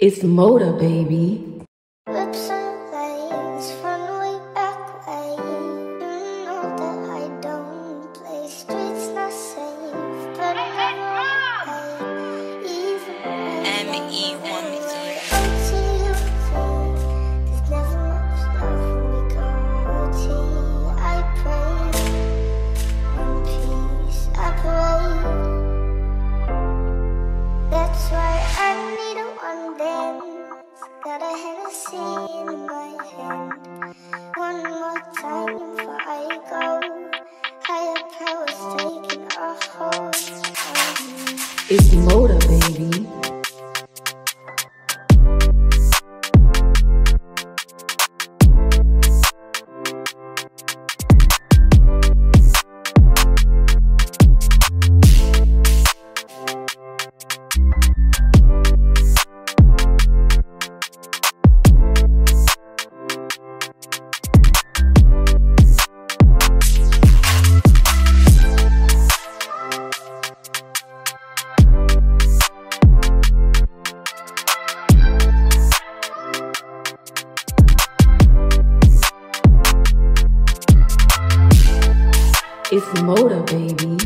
It's Moda, baby. Lips and legs from way back way. You know that I don't play streets, not safe, but I never play. Even when there's never much love when we go OT. I pray in peace, I pray. That's why I need a one dance. Got a Hennessy in my hand. One more time before I go. Higher powers taking a hold on me. It's Moda, baby. It's Moda, baby.